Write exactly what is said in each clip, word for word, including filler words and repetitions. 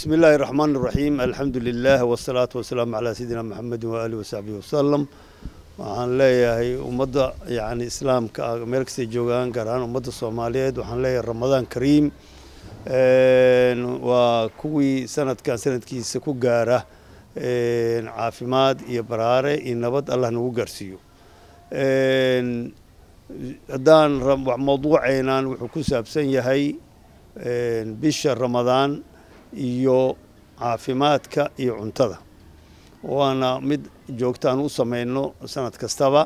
بسم الله الرحمن الرحيم الحمد لله والصلاة والسلام على سيدنا محمد وآله وصحبه وسلم. waxaan leeyahay ummadda yani islaamka meel kasta joogaan gaar ahaan ummadda Soomaaliyeed waxaan leeyahay Ramadaan Kariim een waa kuwii sanadkan sanadkiisa ku gaara een caafimaad iyo baraare iyo nabad Allah nagu gaarsiiyo een hadaan mawduuceenan wuxuu ku saabsan yahay een bisha Ramadaan iyo caafimaadka iyo cuntada waana mid joogtaan u sameeyno sanad kastaba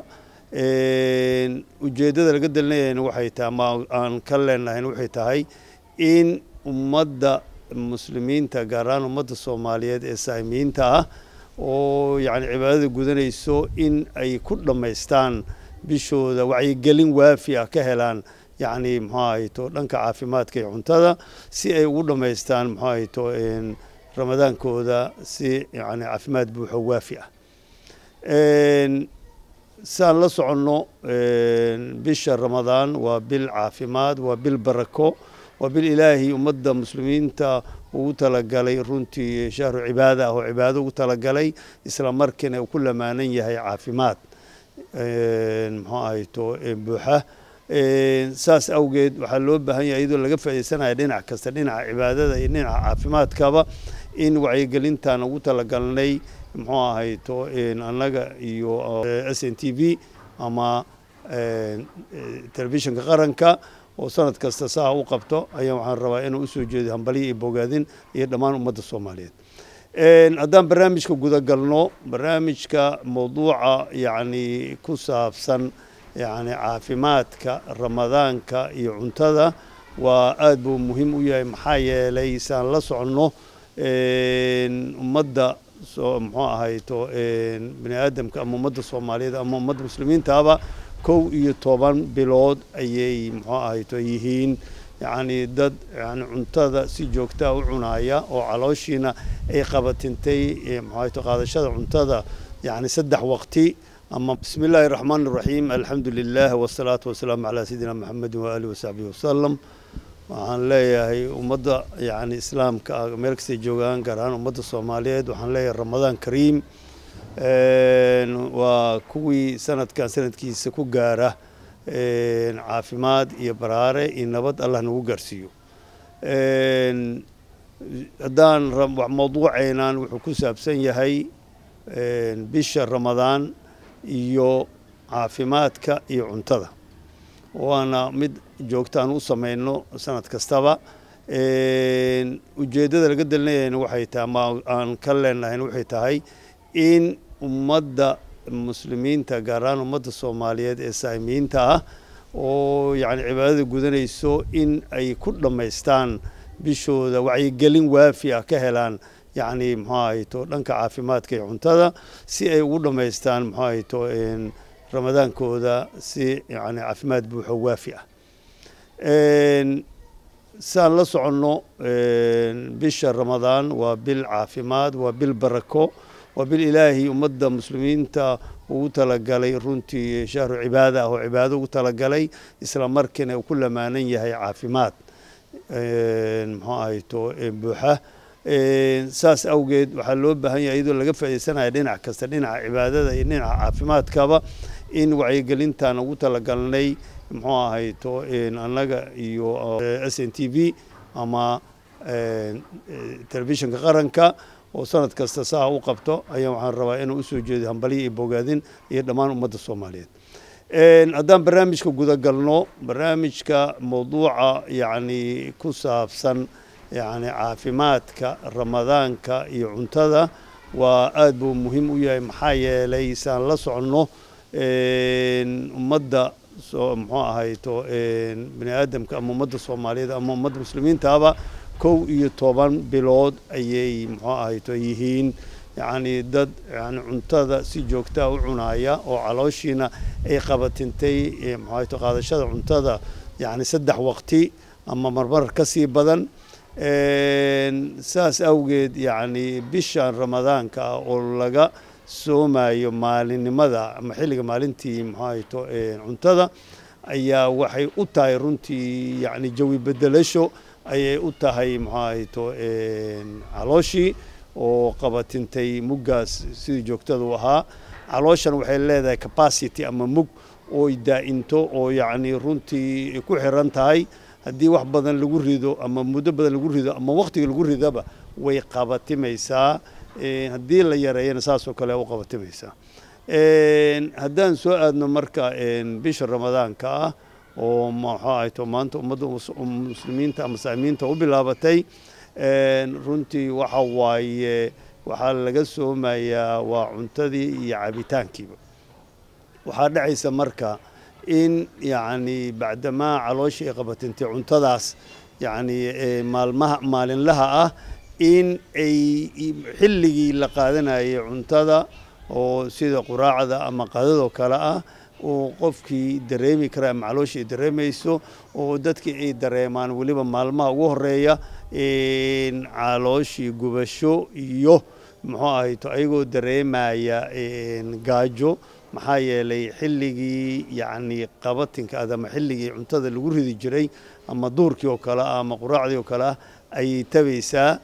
een ujeedada laga dalnayeen waxay tahay aan ka leenahay waxay tahay in ummadda muslimiinta gaar ahaan ummadda Soomaaliyeed ee saamiinta ah oo yani cibaadada gudanayso in ay ku dhameystaan bishooda wacyi gelin waafi ah ka helaan يعني محايتو دنك عافيمادك cuntada si ay ugu dhameystaan محايتو in Ramadan kooda si yani caafimaad buuxo waafi ah een saan la socono een bisha Ramadan waa bil caafimaad waa bil barako waa bil ilaahi ummadda muslimiinta ugu talagalay runtii shahru cibaada oo cibaado ugu talagalay isla markiina uu ku lamaanan yahay caafimaad een محايتو buuxa saas awgeed waxa loo baahan yahay iyadoo laga faa'iideysanayo dhinac kasta dhinaca cibaadada iyo dhinaca caafimaadkaba in wacyi gelintan ugu talagalnay muxuu ahayto in anaga iyo S N T V ama telefishinka qaranka oo sanad kasta saa u qabto ayaa waxaan rabaa inuu u soo jeedo hambaliyo iyo bogaadin iyo dhammaan ummadda Soomaaliyeed een hadaan barnaamijka guda galno barnaamijka mawduuca yani ku saabsan يعني عافيمادك رمضانك iyo cuntada waa aad buu muhiim u yahay maxaa yeelay saan la socono een ummadda soo muxuu ahayto een bini aadamka ama ummadda Soomaaliyeed ama ummadda muslimiintaaba kow iyo toban bilood ayay muxuu ahayto yihiin يعني dad يعني cuntada si joogta u cunaya oo calooshiina ay qabatintay muxuu ahayto qaadashada cuntada يعني saddex waqti أما بسم الله الرحمن الرحيم الحمد لله والصلاة والسلام على سيدنا محمد وآله وصحبه وسلم. waxaan leeyahay ummadda yani islaamka meel kasta joogaan gaar ahaan ummadda Soomaaliyeed waxaan leeyahay Ramadaan Kariim een waa kuwii sanadkan sanadkiisa ku gaara een caafimaad iyo baraare iyo nabad Allah nagu gaarsiiyo een hadaan mawduuceenan wuxuu ku saabsan yahay een bisha Ramadaan iyo caafimaadka iyo cuntada waana mid joogtaan u sameeyno sanad kastaba een ujeedada laga dalnayeen waxay tahay aan ka leenahay waxay tahay in ummadda muslimiinta gaar ahaan ummadda Soomaaliyeed ee saamiinta ah oo yani cibaadada gudanayso in ay ku dhameystaan bishooda wacyi gelin waafi ah ka helaan يعني محايتو دنك عافيمادك cuntada si ay ugu dhameystaan محايتو in Ramadan kooda si يعني caafimaad buuxo waafi ah een saan la socono een bisha Ramadan waa bil caafimaad waa bil barako waa bil ilaahi ummadda muslimiinta ugu talagalay runtii shahru cibaada oo cibaado ugu talagalay isla markiina uu ku lamaanan yahay caafimaad een muxuu ahayto buuxa een saas awgeed waxa loo baahan yahay iyadoo laga faa'iideysanayo dhinac kasta dhinaca cibaadada iyo dhinaca caafimaadkaba in wacyi gelintan ugu talagalnay muxuu ahayto in anaga iyo S N T V ama telefishinka qaranka oo sanad kasta saa u qabto ayaa waxaan rabaa inuu u soo jeedo hambaliyo iyo bogaadin iyo dhammaan ummadda Soomaaliyeed een hadaan barnaamijka guda galno barnaamijka mawduuca yani ku saabsan يعني عافيمادك رمضانك iyo cuntada waa aad buu muhiim u yahay maxaa yeelay saan la socono een ummadda soo muxuu ahayto een bini aadamka ama ummadda Soomaaliyeed ama ummadda muslimiintaaba kow iyo toban bilood ayay muxuu ahayto yihiin يعني dad يعني cuntada si joogta u cunaya oo calooshiina ay qabatintay muxuu ahayto qaadashada cuntada يعني saddex waqti ama marmar ka sii badan een saas awgeed yani bisha Ramadaanka oo laga soomayo maalinimada ama xilliga maalintii maxayto ee cuntada ayaa waxay u tahay runtii yani jawi bedelasho ayay u tahay muxuu ahayto calooshii oo qabatintay muggaas sidii joogtada u ahaa calooshan waxay leedahay capacity ama mug oo daa'into oo yacni runtii ku xiran tahay haddii wax badan lagu rido ama muddo badan lagu rido ama waqtiga lagu ridaba way qabatimaysaa haddii la yareeyana saas oo kale u qabatimaysaa haddaan soo aadno marka bisha ramadaanka ah oo maxaa ahayto maanta ummadda muslimiinta ama saamiinta u bilaabatay runtii waxa waaye waxaa laga soomayaa waa cuntadii iyo cabitaankiiba waxaa dhacaysa marka in yacni bacdamaa calooshii ay qabatintay cuntadaas yacni maalmaha maalinlaha ah in ay xilligii la qaadanayay cuntada oo sida quraacda ama qadadoo kale ah oo qofkii dareemi kara ama calooshii ay dareemayso oo dadkii ay dareemaan weliba maalmaha ugu horeeya calooshii gubasho iyo muxuu ahayto ayagoo dareemaya gaajo maxaa yeelay xilligii yacni qabatinka ama xilligii cuntada lagu ridi jiray ama duurkii oo kale ah ama quraacdii oo kale ah ayay tabaysaa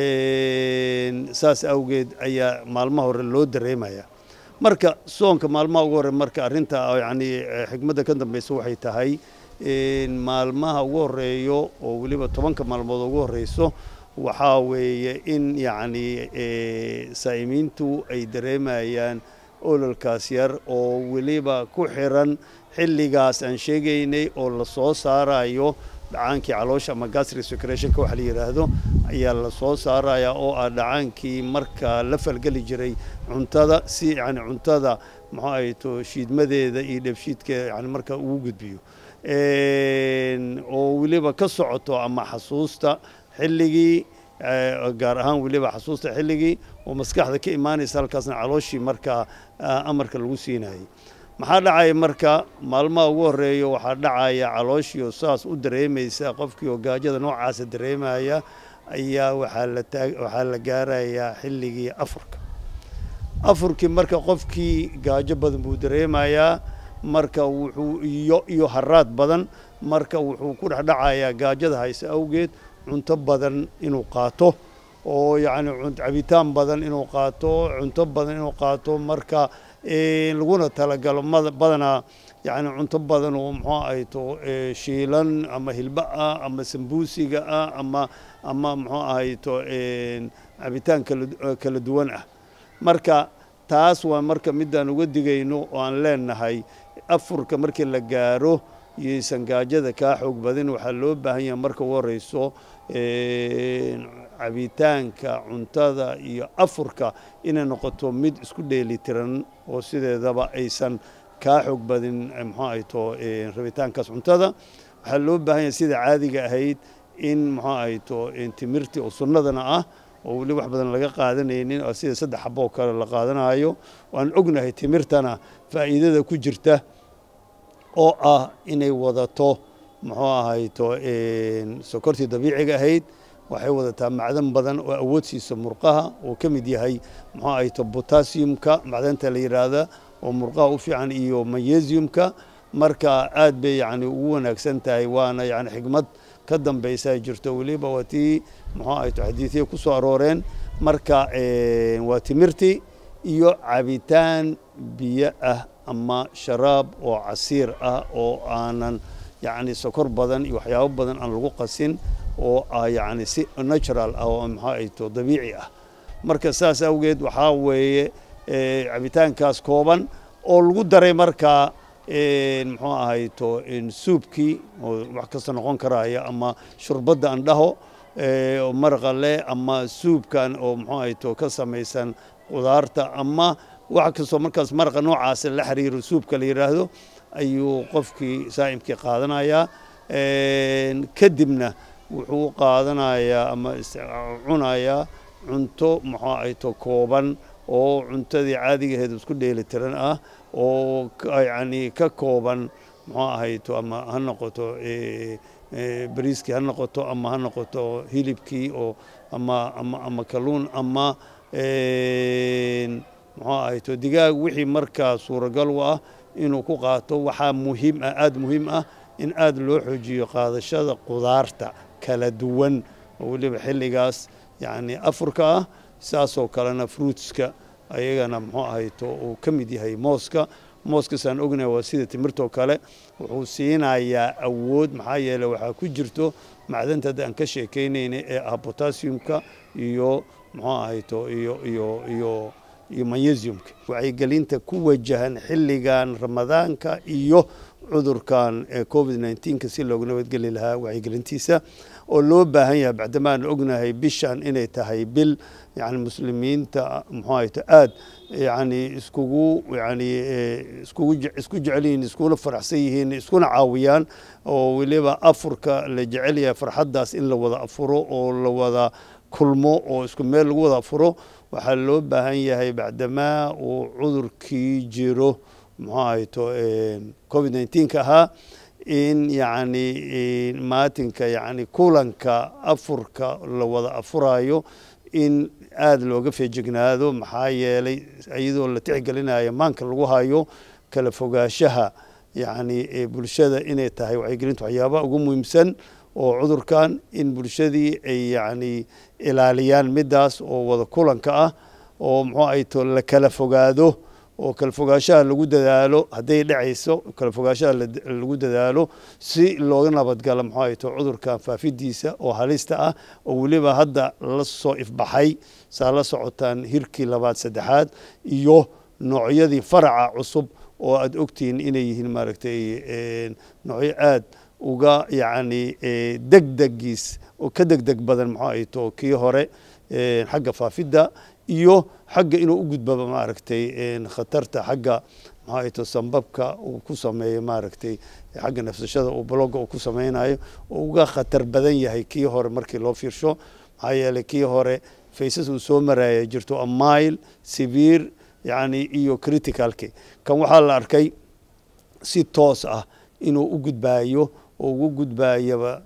saas awgeed ayaa maalmaha hore loo dareemaya marka soonka maalmaha ugu hore marka arrinta yacni xigmadda ka dambaysa waxay tahay maalmaha ugu horeeyo oo weliba tobanka maalmood ugu horeyso waxaa weeye in yacni saa'imiintu ay dareemayaan ololkaas yar oo weliba ku xiran xilligaas aan sheegaynay oo la soo saarayo dhacaankii caloosha ama gastric secretionka waxa la yiraahdo ayaa la soo saaraya oo ah dhacaankii marka la falgeli jiray cuntada si yani cuntada maxaa ay to shiidmadeeda iyo dheefshiidkeeda yani marka ugu gudbiyo oo weliba ka socoto ama xasuusta xilligii gaar ahaan weliba xasuusta xilligii oo maskaxda ka imaanaysa halkaasna calooshii marka amarka lagu siinayay maxaa dhacaya marka maalmaha ugu horeeyo waxaa dhacaya calooshii oo saas u dareemaysa qofkii oo gaajada noocaasa dareemaya ayaa waxaa la taag waxaa la gaarayaa xilligii afurka afurkii marka qofkii gaajo badan buu dareemayaa marka wuxuu iyo iyo haraad badan marka wuxuu ku dhexdhacayaa gaajada haysa awgeed cunto badan inuu qaato oo yacni cabitaan badan inuu qaato cunto badan inuu qaato marka laguna talagalo badanaa yacni cunto badan oo muxuu ahay to shiilan ama hilba ah ama sambuusiga ah ama ama muxuu ahay to cabitaan kala kala duwan ah marka taas waa marka midaan uga digayno oo aan leenahay afurka markii la gaaro yeysan gaajada kaa xoog badan waxaa loo baahan yahay marka ugu horeyso cabitaanka cuntada iyo afurka inay noqoto mid isku dheelitiran oo sideedaba aysan kaa xoog badin muxuu ahay to rabitaankaas cuntada waxaa loo baahan yahay sida caadiga ahayd in muxuu ahay to timirti oo sunnadana ah oo weli wax badan laga qaadanaynin oo sida saddex xabo oo kale la qaadanayo waan ognahay timirtana faa'iidada ku jirta oo ah inay wadato muxuu ahay to sokortii dabiiciga ahayd waxay wadataa macdan badan oo awood siisa murqaha oo ka mid yahay muxuu ahay to potassiumka macdanta la yiraahdo oo murqaha u fiican iyo magnesiumka marka aad bay yacni ugu wanaagsan tahay waana yacni xigmad ka dambaysa jirto weliba waa tii muxuu ahay to xadiidyo ku soo arooreen marka waa timirti iyo cabitaan biyo ah ama sharaab oo casiir ah oo aanan yacni sokor badan iyo waxyaabo badan aan lagu qasin oo ah yacni si natural ah oo maxaa ay to dabiici ah marka saas awgeed waxaa weeye cabitaankaas kooban oo lagu daray markaa muxuu ahay to suubkii oo wax kasta noqon karaya ama shurbadda aan dhaho oo maraqa leh ama suubkan oo muxuu ahay to ka samaysan qudaarta ama wax kastoo markaas maraqa noocaas la xiriiro suubka la yiraahdo ayuu qofkii saa'imkii qaadanayaa kadibna wuxuu qaadanayaa ama cunayaa cunto muxuu ahay to kooban oo cuntadii caadigaheed isku dheelitiran ah oo yacni ka kooban muxuu ahay to ama ha noqoto bariiskii ha noqoto ama ha noqoto hilibkii oo ama ama ama kalluun ama muxuu ahay to digaag wixii markaa suuragal u ah inuu ku qaato waxaa muhiim ah aada muhiim ah in aada loo xoojiyo qaadashada qudaarta kala duwan oo weliba xilligaas yani afurka ah saasoo kalena fruitska ayagana muxuu ahayto uu ka mid yahay mooska mooska saan ognahay waa sida timirtoo kale wuxuu siinayaa awood maxaa yeelay waxaa ku jirto macdanta hadda aan ka sheekaynayna ee ah potassiumka iyo muxuu ahayto iyo iyo iyo iyo magnesiumka wacyigelinta ku wajahan xilligan ramadaanka iyo cudurkan covid nineteen ka si looga nabadgeli lahaa wacyigelintiisa oo loo baahan yahay bacdamaan ognahay bishan inay tahay bil yani muslimiinta muxuu ahayto aad yani iskugu yani iskugu isku jeceliin iskuna faraxsan yihiin iskuna caawiyaan oo weliba afurka la jecel yahay farxaddaas in la wada afuro oo la wada kulmo oo isku meel lagu wada afuro waxaa loo baahan yahay bacdamaa uu cudurkii jiro muxuu ahayto covid nineteen ka ahaa in yani maatinka yani kulanka afurka la wada afurayo in aad looga feejignaado maxaa yeelay iyadoo la tixgelinayo maanka lagu hayo kala fogaanshaha yani bulshada inay tahay wacyigelinta waxyaabaha ugu muhiimsan oo cudurkan in bulshadii ay yani ilaaliyaan midaas oo wada kulanka ah oo muxuu ahayto la kala fogaado oo kala fogaanshaha lagu dadaalo hadday dhacayso kala fogaanshaha lagu dadaalo si looga nabadgalo muxuu ahayto cudurkan faafidiisa oo halista ah oo weliba hadda la soo ifbaxay saa la socotaan hirkii labaad saddexaad iyo noocyadii faraca cusub oo aad ogtihiin inay yihiin maaragtay noocyo aad uga yani degdegiis oo ka degdeg badan muxuu ahayto kii hore xagga faafidda iyo xagga inuu u gudbaba maaragtay khatarta xagga maxaa ahayto sambabka uu ku sameeyo maaragtay xagga nafsashada uu blogga uu ku sameynayo oo uga khatar badan yahay kii hore markii loo fiirsho maxaa yeelay kii hore faysas uu soo maraya jirto amile severe yani iyo criticalki kan waxaa la arkay si toos ah inuu u gudbaayo oo ugu gudbaayaba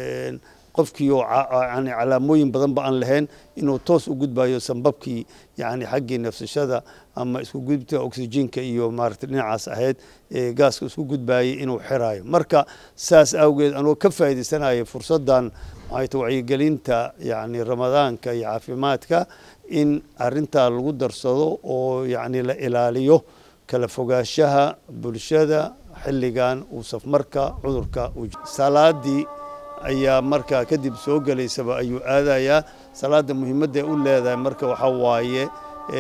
qofkii oo yani calaamooyin badan ba aan lahayn inuu toos u gudbaayo sambabkii yani xaggii nafsashada ama isku gudbta oxygenka iyo maaragtay dhinacaas ahayd ee gaaska isku gudbaayay inuu xiraayo marka saas awgeed anoo ka faa'iidaysanayo fursaddan maxay wacyigelinta yani ramadaanka iyo caafimaadka in arrintaa lagu darsado oo yani la ilaaliyo kala fogaanshaha bulshada xilligan uu safmarka cudurka salaadii ayaa markaa kadib soo galaysaba ayuu aadayaa salaada muhiimadda u leedahay marka waxa waaye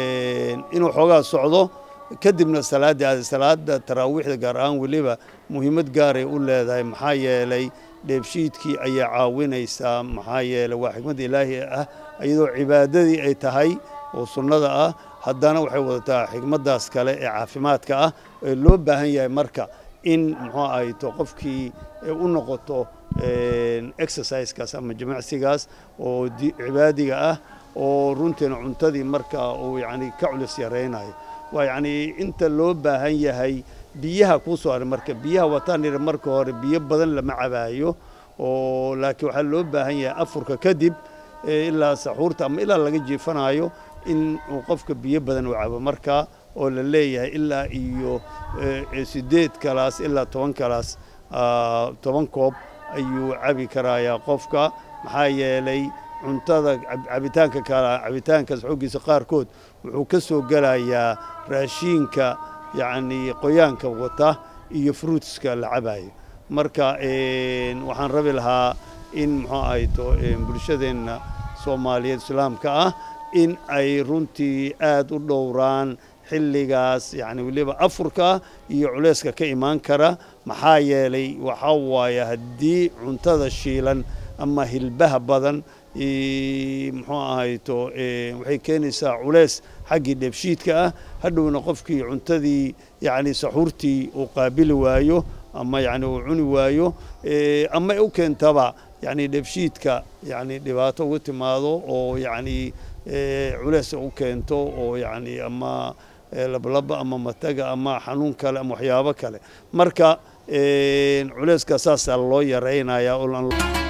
inuu xoogaa socdo kadibna salaada aada salaada taraawiixda gaar ahaan weliba muhiimad gaaray u leedahay maxaa yeelay dheebshiidkii ayaa caawinaysaa maxaa yeelay waa xikmad ilaahi ah iyadoo cibaadadii ay tahay oo sunnada ah haddana waxay wadataa xikmaddaas kale ee caafimaadka ah ee loo baahan yahay marka in muxuu ahayto qofkii u noqoto exercisekaas ama jimicsigaas oo cibaadiga ah oo runtiina cuntadii marka uu yani ka culus yaraynayo waa yani inta loo baahan yahay biyaha kuu soo haray marka biyaha wataan yidhi marka hore biyo badan lama cabaayo oo laakiin waxaa loo baahan yahay afurka kadib ilaa saxuurta ama ilaa laga jiifanayo in uu qofka biyo badan u cabo marka oo la leeyahay ilaa iyo sideed kalaas ilaa toban kalaas toban koob ayuu cabi karayaa qofka maxaa yeelay cuntada cabitaanka kala cabitaankaas xoogiisa qaarkood wuxuu ka soo gelayaa raashiinka yani qoyaanka wata iyo fruitska la cabayo marka waxaan rabi lahaa in muxuu ahayto bulshadeenna soomaaliyeed islaamka ah in ay runtii aad u dhowraan xilligaas yani weliba afurka iyo culayska ka imaan kara maxaa yeelay waxaa waaye haddii cuntada shiilan ama hilbaha badan muxuu ahayto waxay keenaysaa culays xaggii dheebshiidka ah hadhowna qofkii cuntadii yani saxuurtii uu qaabili waayo ama yani uu cuni waayo ama u keentaba yani dheebshiidka yani dhibaato uga timaado oo yani culays u keento oo yani ama lablaba ama mataga ama xanuun kale ama waxyaabo kale marka culayska saasaa loo yaraynayaa